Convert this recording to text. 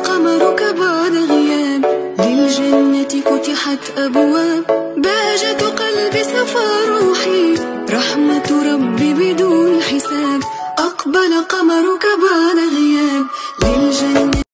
قمرك بعد غياب، للجنة فتحت أبواب، بهجة قلبي صفى روحي، رحمة ربي بدون حساب. أقبل قمرك بعد غياب، للجنة